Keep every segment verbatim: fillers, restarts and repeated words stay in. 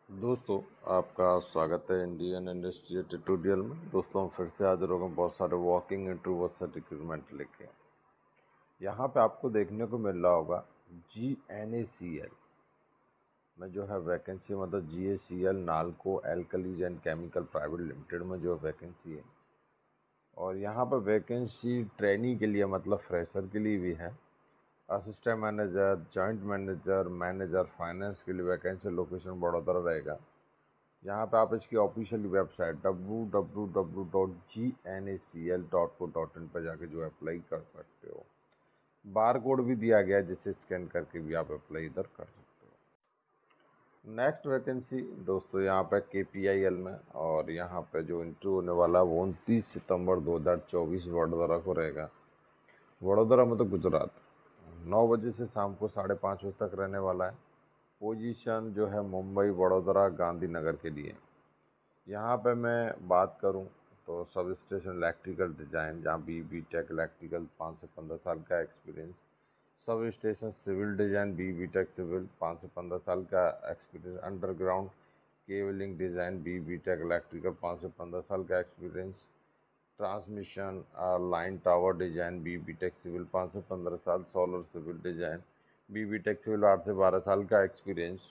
दोस्तों, आपका स्वागत है इंडियन इंडस्ट्रियल ट्यूटोरियल में। दोस्तों, हम फिर से हाजिर हो गए बहुत सारे वॉकिंग इंटरव्यू बहुत सारे रिक्रूटमेंट लेके। यहाँ पे आपको देखने को मिल रहा होगा जी एन ए सी एल में जो है वैकेंसी, मतलब G A C L Nalco alkalies and chemical private limited में जो वैकेंसी है। और यहाँ पर वैकेंसी ट्रेनी के लिए, मतलब फ्रेशर के लिए भी है। Assistant manager, joint manager, manager finance के लिए वैकेंसी। लोकेशन बड़ौदा रहेगा। यहाँ पे आप इसकी official website W W W dot G N A C L dot co dot in पर जाके जो अप्लाई कर सकते हो। बार कोड भी दिया गया है जिसे स्कैन करके भी आप अप्लाई इधर कर सकते हो। नेक्स्ट वैकेंसी दोस्तों यहाँ पे के पी आई एल में, और यहाँ पे जो इंटरव्यू होने वाला है वो उनतीस सितंबर दो हज़ार चौबीस वडोदरा को रहेगा। वडोदरा मतलब गुजरात। नौ बजे से शाम को साढ़े पाँच बजे तक रहने वाला है। पोजीशन जो है मुंबई, वडोदरा, गांधीनगर के लिए। यहाँ पे मैं बात करूँ तो सब स्टेशन इलेक्ट्रिकल डिज़ाइन, जहाँ बी बी टेक इलेक्ट्रिकल पाँच से पंद्रह साल का experience. Sub station civil design, B B tech civil पाँच से पंद्रह साल का experience. Underground cabling design, B B tech electrical पाँच से पंद्रह साल का experience. Transmission line tower design, B B tech civil पाँच से पंद्रह साल। Solar civil design, B B tech civil आठ से बारह साल का एक्सपीरियंस।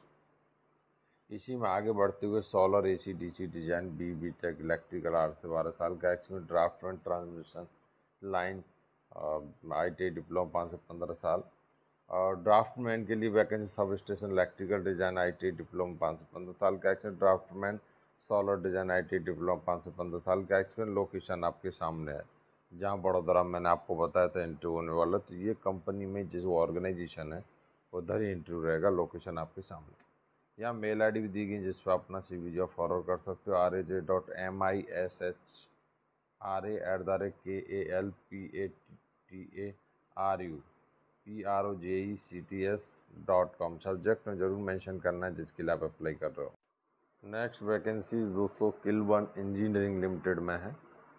इसी में आगे बढ़ते हुए solar A C D C design, B B tech electrical आठ से बारह साल का experience. Draftman transmission line I T I diploma पाँच से पंद्रह साल। और ड्राफ्टमैन के लिए vacancy sub station electrical design I T I diploma पाँच से पंद्रह साल का experience. Draftman solar design I T I diploma पाँच से पंद्रह साल का एक्सपीरियंस। लोकेशन आपके सामने है, जहाँ बड़ोदरा मैंने आपको बताया था इंटरव्यू होने वाला। तो ये कंपनी में जिस ऑर्गेनाइजेशन है उधर ही इंटरव्यू रहेगा। लोकेशन आपके सामने। यहाँ मेल आई डी भी दी गई जिस पर अपना सी वी जो फॉरवर्ड कर सकते हो। R A J dot M I S H R A at the rate K A L P A T A R U P R O J E C T S dot com. Subject में ज़रूर mention करना है जिसके लिए आप apply कर रहे हो। नेक्स्ट वैकेंसी दोस्तों किलवन इंजीनियरिंग लिमिटेड में है।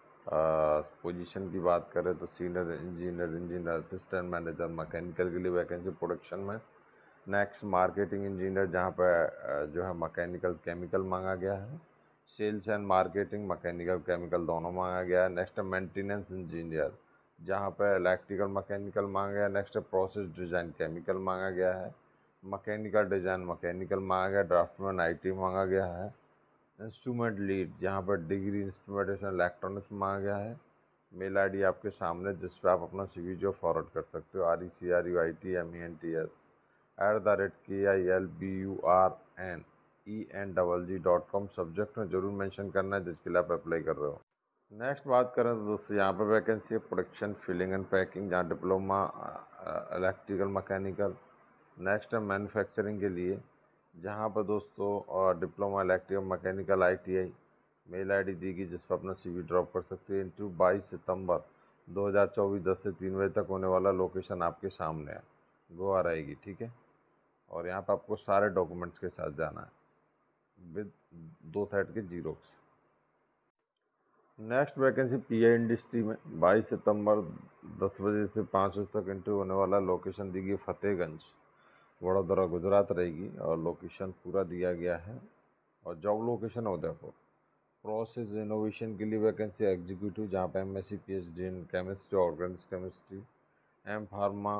पोजीशन की बात करें तो senior engineer, engineer assistant manager mechanical के लिए वैकेंसी प्रोडक्शन में। नेक्स्ट मार्केटिंग इंजीनियर, जहाँ पर जो है मैकेनिकल केमिकल मांगा गया है। Sales and marketing mechanical chemical दोनों मांगा गया है। नेक्स्ट मेंटेनेंस इंजीनियर, जहाँ पर इलेक्ट्रिकल मैकेनिकल मांगा गया है। नेक्स्ट प्रोसेस डिज़ाइन केमिकल मांगा गया है। मैकेनिकल डिज़ाइन मैकेनिकल मांगा गया। ड्राफ्टमैन आई टी मांगा गया है। इंस्ट्रूमेंट लीड, जहाँ पर डिग्री इंस्ट्रूमेंटेशन इलेक्ट्रॉनिक्स मांगा गया है। मेल आई डी आपके सामने जिस पर आप अपना सी वी जो फॉरवर्ड कर सकते हो। R E C R U I T M E N T S at the rate K I L B U R N E N double G dot com. Subject में जरूर mention करना है जिसके लिए आप अप्लाई कर रहे हो। नेक्स्ट बात करें तो दोस्तों यहाँ पर वैकेंसी है प्रोडक्शन फिलिंग एंड पैकिंग, जहाँ डिप्लोमा इलेक्ट्रिकल मैकेनिकल। नेक्स्ट है मैन्युफैक्चरिंग के लिए, जहाँ पर दोस्तों और diploma electrical mechanical I T I. Mail I D दी गई जिस पर अपना सी वी ड्रॉप कर सकते हैं। इंटरव्यू बाईस सितंबर दो हज़ार चौबीस दस से तीन बजे तक होने वाला। लोकेशन आपके सामने है, गोवा रहेगी, ठीक है। और यहाँ पर आपको सारे डॉक्यूमेंट्स के साथ जाना है विद दो साइड के Xerox. Next vacancy P I industry में बाईस सितंबर दस बजे से पाँच बजे तक इंटरव्यू होने वाला। लोकेशन दी गई फतेहगंज, वडोदरा, गुजरात रहेगी। और लोकेशन पूरा दिया गया है। और job location Udaipur. Process innovation के लिए वैकेंसी एग्जीक्यूटिव, जहाँ पे M S C P H D in chemistry, organic chemistry. M pharma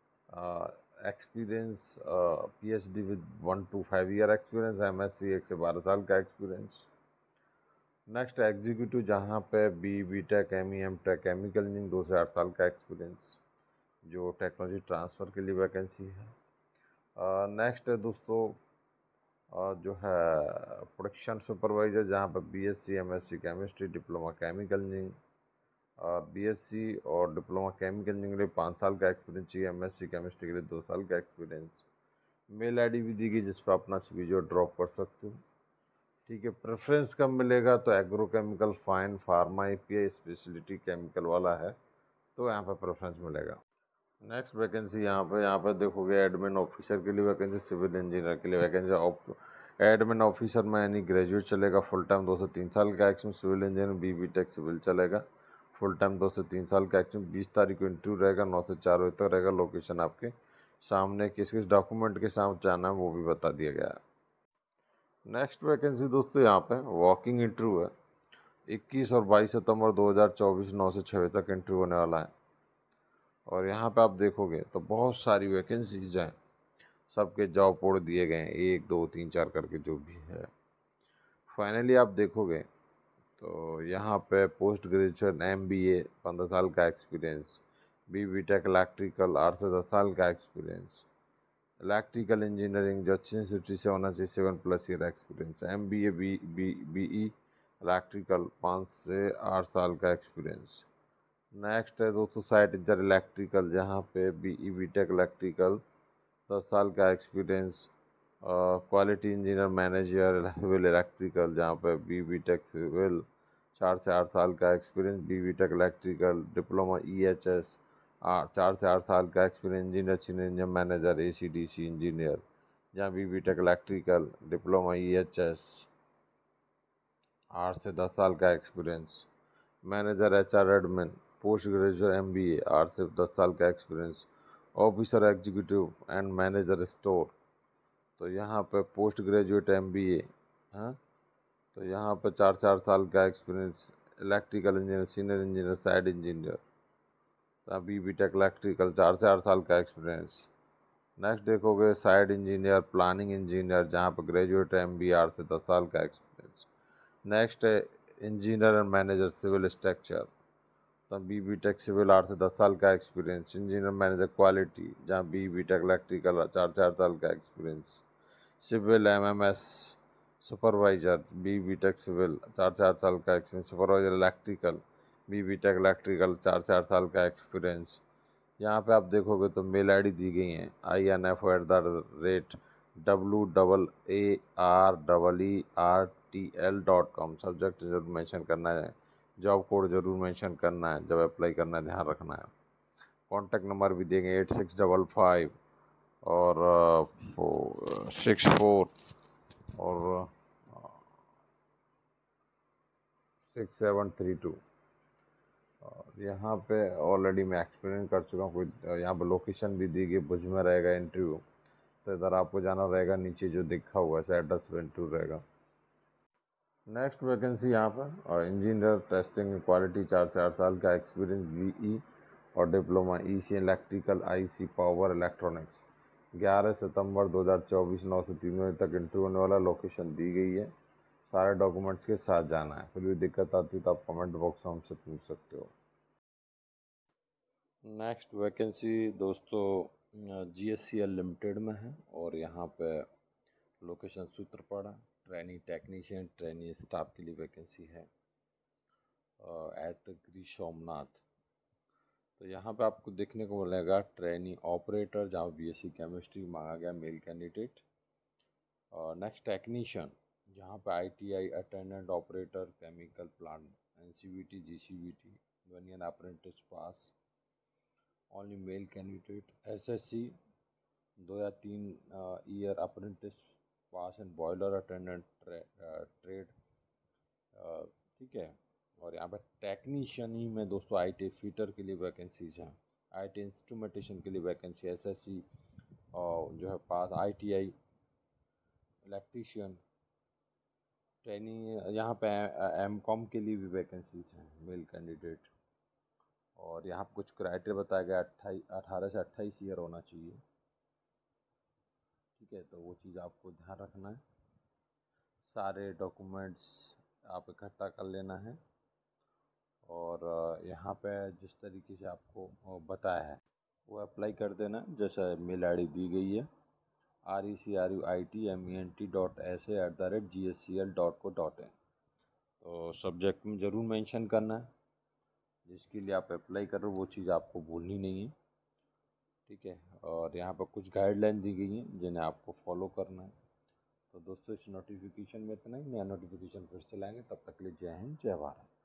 experience, P H D with one two five year experience. M S C एक से बारह साल का experience. Next executive, जहाँ पे B B tech M E M tech chemical engineering दो से आठ साल का एक्सपीरियंस, जो टेक्नोलॉजी ट्रांसफ़र के लिए वैकेंसी है। नेक्स्ट है दोस्तों uh, जो है प्रोडक्शन सुपरवाइज़र, जहाँ पर B S C M S C chemistry, diploma chemical engineering, B S C और डिप्लोमा केमिकल इंजीनियरिंग के लिए पाँच साल का एक्सपीरियंस चाहिए। एम एस सी केमिस्ट्री के लिए दो साल का एक्सपीरियंस। मेल आई डी भी दी गई जिस पर अपना सी वी जो ड्रॉप कर सकते हो, ठीक है। प्रेफरेंस कब मिलेगा तो agrochemical, fine, pharma, A P I, speciality chemical वाला है तो यहाँ पर प्रेफरेंस मिलेगा। नेक्स्ट वैकेंसी यहाँ पे यहाँ पे देखोगे एडमिन ऑफिसर के लिए वैकेंसी, सिविल इंजीनियर के लिए वैकेंसी। एडमिन ऑफिसर में यानी ग्रेजुएट चलेगा, फुल टाइम दो से तीन साल का experience. Civil engineer B B tech civil चलेगा, फुल टाइम दो से तीन साल का एक्सपीरियंस। बीस तारीख को इंटरव्यू रहेगा, नौ से चार बजे तक रहेगा। लोकेशन आपके सामने। किस किस डॉक्यूमेंट के साथ जाना है वो भी बता दिया गया है। नेक्स्ट वैकेंसी दोस्तों यहाँ पे वॉकिंग इंटरव्यू है। इक्कीस और बाईस सितंबर दो हज़ार चौबीस नौ से छः तक इंटरव्यू होने वाला है। और यहाँ पे आप देखोगे तो बहुत सारी वैकेंसीज हैं, सबके जॉब कोड दिए गए हैं, एक दो तीन चार करके जो भी है। फाइनली आप देखोगे तो यहाँ पे post graduation M B A पंद्रह साल का experience, B B tech electrical आठ से दस साल का एक्सपीरियंस, इलेक्ट्रिकल इंजीनियरिंग जो अच्छी इंस्टीट्यूट से होना चाहिए seven plus year experience, M B A B B B E electrical पाँच से आठ साल का एक्सपीरियंस। नेक्स्ट है दोस्तों साइट इंजीनियर इलेक्ट्रिकल, जहाँ पे B E B tech electrical दस साल का experience, quality engineer manager civil electrical, जहाँ पे बी बी टेक सिविल चार से आठ साल का experience, B B tech electrical diploma E H S चार से आठ साल का experience, engineer senior engineer manager A C D C engineer, जहाँ B B tech electrical diploma E H S आठ से दस साल का experience, manager H R admin post graduate M B A आठ से दस साल का experience, officer executive and manager store, तो यहाँ पे पोस्ट ग्रेजुएट एम बी ए हाँ, तो यहाँ पे चार चार साल का experience, electrical engineer senior engineer site engineer, B B tech electrical चार से आठ साल का एक्सपीरियंस। नेक्स्ट देखोगे साइड इंजीनियर प्लानिंग इंजीनियर, जहाँ पर ग्रेजुएट एम बी ए आठ से दस साल का एक्सपीरियंस। नेक्स्ट है engineer and manager civil structure, तो बी बी टेक सिविल आठ से दस साल का एक्सपीरियंस, इंजीनियर मैनेजर क्वालिटी, जहाँ बी बी टेक इलेक्ट्रिकल चार चार साल का experience, civil M M S supervisor B B tech civil चार चार साल का experience, supervisor electrical B B tech electrical चार चार साल का एक्सपीरियंस। यहाँ पे आप देखोगे तो मेल आई डी दी गई हैं I N F at the rate W double A R double E R T L dot com. Subject जरूर मेंशन करना है, जॉब कोड जरूर मेंशन करना है, जब अप्लाई करना है ध्यान रखना है। कॉन्टैक्ट नंबर भी देंगे एट सिक्स डबल फाइव और सिक्स फोर और सिक्स सेवन थ्री टू। और यहाँ पे ऑलरेडी मैं एक्सपीरियंस कर चुका हूँ। कोई यहाँ पर लोकेशन भी दी गई, भुज में रहेगा इंटरव्यू, तो इधर आपको जाना रहेगा, नीचे जो दिखा हुआ है एड्रेस पे इंटरव्यू रहेगा। नेक्स्ट वैकेंसी यहाँ पर और इंजीनियर टेस्टिंग क्वालिटी चार से आठ साल का एक्सपीरियंस, बी ई और diploma E C electrical I C power electronics. ग्यारह सितंबर दो हज़ार चौबीस नौ से तीन बजे तक इंटरव्यू होने वाला, लोकेशन दी गई है, सारे डॉक्यूमेंट्स के साथ जाना है। फिर भी दिक्कत आती है तो आप कमेंट बॉक्स में हमसे पूछ सकते हो। नेक्स्ट वैकेंसी दोस्तों G S C L limited में है और यहाँ पे location Sutrapada, training technician training staff के लिए वैकेंसी है एट ग्री सोमनाथ। तो यहाँ पे आपको देखने को मिलेगा ट्रेनिंग ऑपरेटर, जहाँ बी एस सी केमिस्ट्री मांगा गया मेल कैंडिडेट। और नेक्स्ट टेक्नीशियन, जहाँ पे I T I attendant operator chemical plant N C V T G C V T one year apprentice pass, only male candidate, S S C दो या तीन year apprentice pass in boiler attendant trade, ठीक है। और यहाँ पर technician ही में दोस्तों आई टी फीटर के लिए वैकेंसीज हैं, आई टी इंस्ट्रूमेंटेशन के लिए वैकेंसी, एस एस सी और जो है pass, I T I electrician training, यहाँ पे एम कॉम के लिए भी वैकेंसीज हैं मेल कैंडिडेट। और यहाँ पर कुछ क्राइटेरिया बताया गया, अट्ठाईस अठारह से अट्ठाईस ईयर होना चाहिए, ठीक है। तो वो चीज़ आपको ध्यान रखना है, सारे डॉक्यूमेंट्स आप इकट्ठा कर लेना है। और यहाँ पे जिस तरीके से आपको बताया है वो अप्लाई कर देना, जैसा मेल आई डी दी गई है R E C R U I T M E N T dot S A at the rate G S C L dot co dot in. तो सब्जेक्ट में ज़रूर मेंशन करना है, जिसके लिए आप अप्लाई कर रहे हो वो चीज़ आपको भूलनी नहीं है, ठीक है। और यहाँ पर कुछ गाइडलाइन दी गई हैं जिन्हें आपको फॉलो करना है। तो दोस्तों इस नोटिफिकेशन में इतना ही, नया नोटिफिकेशन फिर से लाएंगे, तब तक के लिए जय हिंद जय भारत।